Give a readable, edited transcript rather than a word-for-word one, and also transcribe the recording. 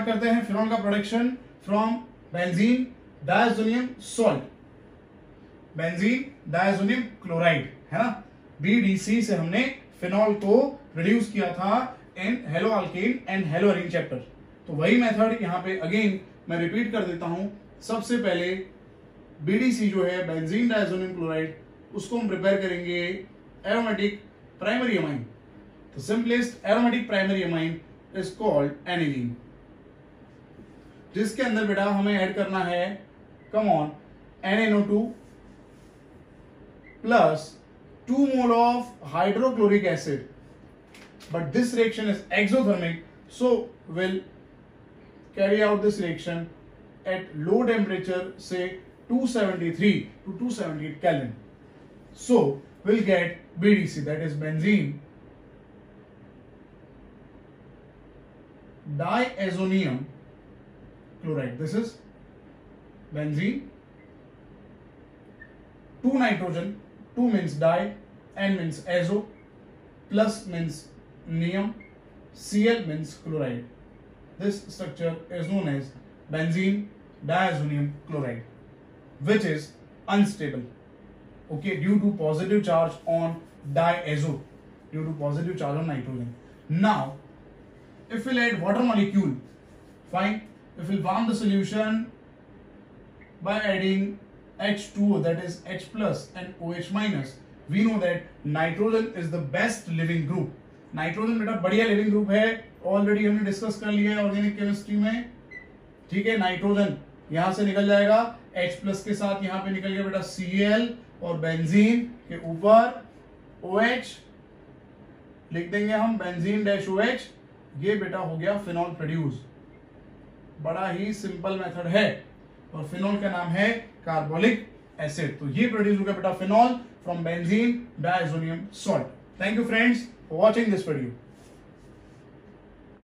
Start करते हैं phenol का production from benzene diazonium salt, benzene diazonium chloride, है ना। BDC से हमने फिनॉल को प्रोड्यूस किया था in haloalkane and haloarene chapter. तो वही मेथड यहाँ पे अगेन मैं रिपीट कर देता हूं। सबसे पहले BDC जो है बेंजीन डायजोनियम क्लोराइड, उसको हम प्रिपेयर करेंगे एरोमेटिक प्राइमरी अमाइन। तो simplest aromatic primary amine is called aniline, जिसके अंदर बेटा हमें ऐड करना है come on NaNO2 plus 2 mole of hydrochloric acid, but this reaction is exothermic, so we'll carry out this reaction at low temperature, say 273 to 278 Kelvin. So we'll get BDC, that is benzene diazonium chloride. This is benzene, 2 nitrogen, 2 means di, N means azo, plus means neum, Cl means chloride. This structure is known as benzene diazonium chloride, which is unstable, okay, due to positive charge on diazo, due to positive charge on nitrogen. Now if we'll add water molecule, fine, if we'll warm the solution by adding H2O, that is H plus and OH minus, we know that nitrogen is the best living group. Nitrogen बेटा बढ़िया living group है, already हमने discuss कर लिया है organic chemistry में, ठीक है। नाइट्रोजन यहां से निकल जाएगा, H प्लस के साथ यहां पे निकल गया बेटा Cl, और बेंजीन के ऊपर OH लिख देंगे हम, बेंजीन डैश OH, ये बेटा हो गया फिनॉल प्रोड्यूस। बड़ा ही सिंपल मेथड है, और फिनॉल का नाम है कार्बोलिक एसिड। तो ये प्रोड्यूस हो गया बेटा phenol from benzene diazonium salt. Thank you friends for watching this video.